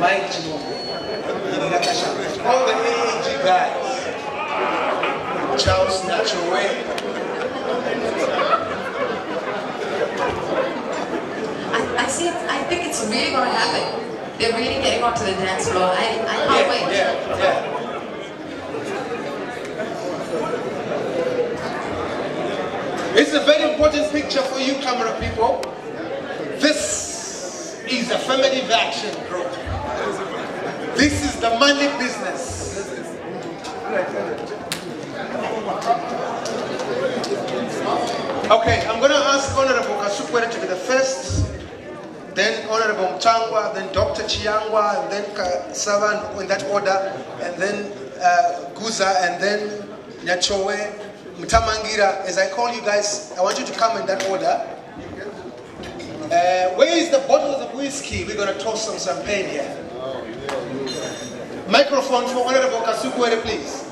Mike Chimungu, all the AAG guys, Charles Natural Way. I think it's really going to happen. They're really getting onto the dance floor. I can't wait. Yeah. It's a very important picture for you, camera people. This is a affirmative action group. This is the money business. Okay, I'm going to ask Honorable Kasukwere to be the first, then Honorable Mtangwa, then Dr. Chiangwa, and then Savan in that order, and then Guza, and then Nyachowe, Mtamangira. As I call you guys, I want you to come in that order. Where is the bottles of whiskey? We're going to toast some champagne here. Microphone for Honorable Kasukwere, please.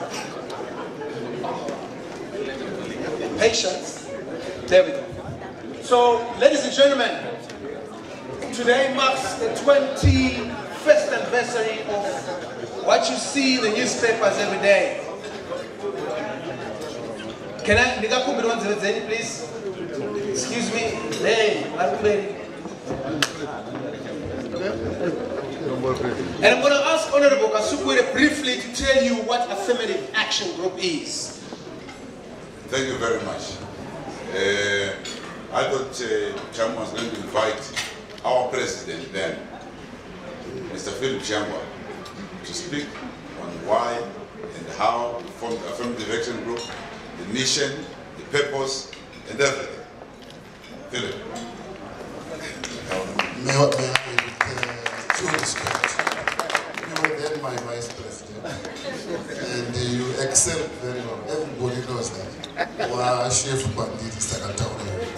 Patience. There we go. So, ladies and gentlemen, today marks the 21st anniversary of what you see in the newspapers every day. Can I, please? Excuse me. Hey, and I'm going to ask Honorable Kasukwere briefly to tell you what Affirmative Action Group is. Thank you very much. I thought Cham was going to invite our president then, Mr. Philip Chiangwa, to speak on why and how we formed the Affirmative Action Group, the mission, the purpose, and everything. Philip. May I, with due respect, you were then my vice president, and you excel very well. Everybody knows that. Well, Chef Bandit is like a town.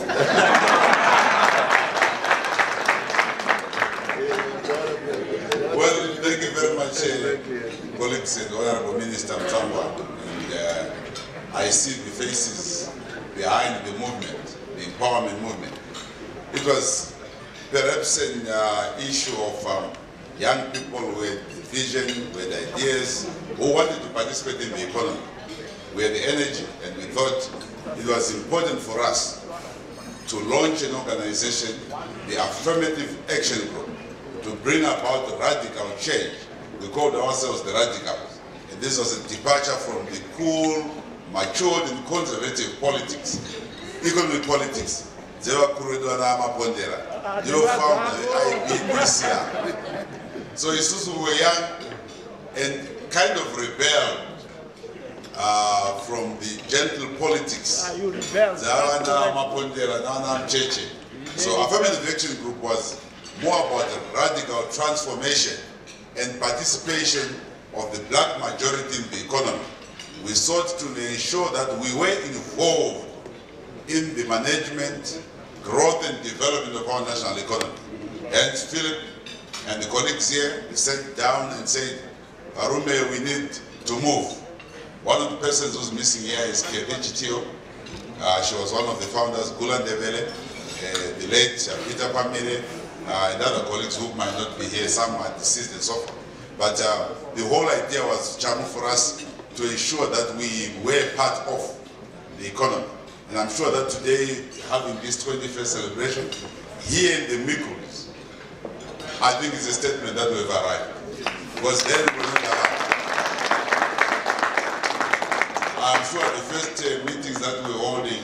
Well, thank you very much, colleagues and Honorable Minister Mtangwa. And I see the faces behind the movement, the empowerment movement. It was perhaps an issue of young people with vision, with ideas, who wanted to participate in the economy. We had the energy, and we thought it was important for us to launch an organization, the Affirmative Action Group, to bring about radical change. We called ourselves the Radicals. And this was a departure from the cool, matured and conservative politics. Economic politics. They were Pondera. They were found the IBPCR. So Isuzu were young and kind of rebelled from the gentle politics. So Affirmative Action Group was more about a radical transformation and participation of the black majority in the economy. We sought to ensure that we were involved in the management, growth and development of our national economy. And Philip and the colleagues here sat down and said, Arume, we need to move. One of the persons who's missing here is Kevichi Tio. She was one of the founders, Gulan Devele, the late Peter Pamire, and other colleagues who might not be here, some are deceased and so forth. But the whole idea was, Chamu, for us to ensure that we were part of the economy. And I'm sure that today, having this 21st celebration here in the Mikuls, I think it's a statement that we've arrived. Because then we will not arrive. I'm sure the first meetings that we were holding,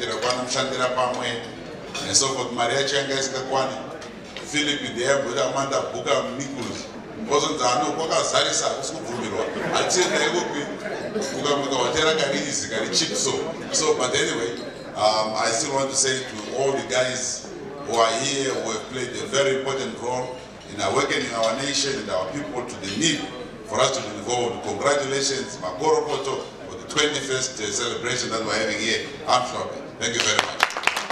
and so forth, Maria Changa is Kakwani, Philip in the air, Amanda Buka Mikuls, wasn't I know what Sarisa was going to I said they would be cheap so, but anyway, I still want to say to all the guys who are here, who have played a very important role in awakening our nation and our people to the need for us to be involved. Congratulations, Makoro Poto, for the 21st celebration that we're having here. I'm sure. Thank you very much.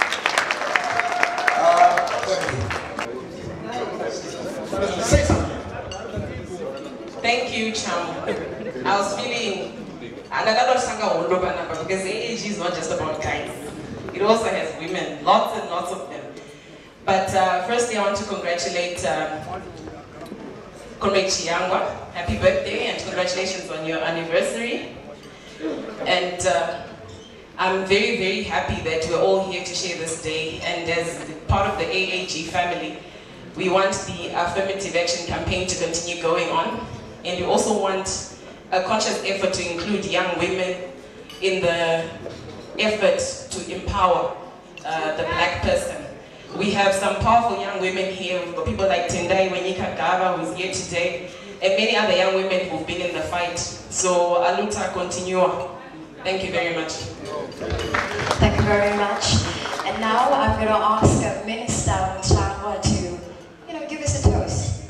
Thank you, Cham. I was feeling, and another sanga because AAG is not just about guys. It also has women, lots and lots of them. But firstly, I want to congratulate Comrade Chiyangwa, happy birthday and congratulations on your anniversary. And I'm very, very happy that we're all here to share this day. And as part of the AAG family, we want the affirmative action campaign to continue going on. And we also want a conscious effort to include young women in the effort to empower the black person. We have some powerful young women here. We've got people like Tendai Wenyika Gava, who's here today, and many other young women who've been in the fight. So Aluta continua. Thank you very much. Thank you very much. And now I'm going to ask Minister Mutangwa to, give us a toast.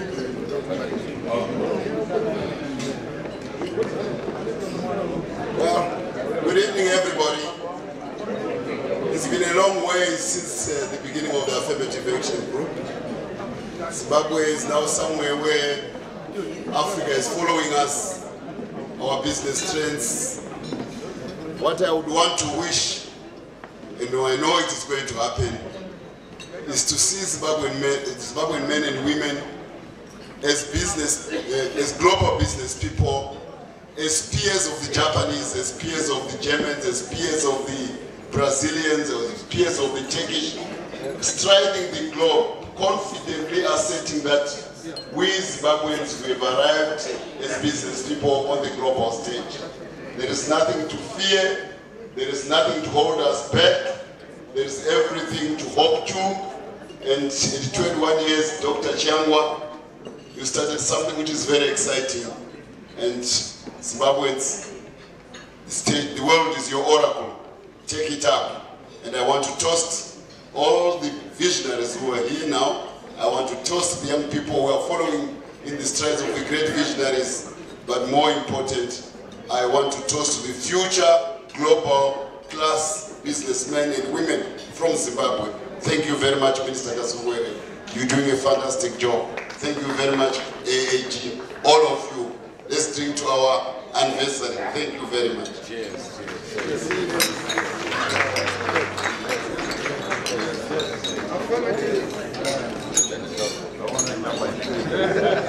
Well, good evening, everybody. It's been a long way since the beginning of the Affirmative Action Group. Zimbabwe is now somewhere where Africa is following us, our business trends. What I would want to wish, and I know it is going to happen, is to see Zimbabwean men and women as global business people, as peers of the Japanese, as peers of the Germans, as peers of the Brazilians, as peers of the Turkish, striding the globe, confidently asserting that we Zimbabweans have arrived as business people on the global stage. There is nothing to fear, there is nothing to hold us back, there is everything to hope to. And in 21 years, Dr. Chiyangwa, you started something which is very exciting. And Zimbabweans, the world is your oracle. Take it up. And I want to toast all the visionaries who are here now. I want to toast the young people who are following in the strides of the great visionaries. But more important, I want to toast the future global class businessmen and women from Zimbabwe. Thank you very much, Minister Kasungwere. You're doing a fantastic job. Thank you very much, AAG, all of you. Let's drink to our anniversary. Thank you very much. Cheers. Cheers.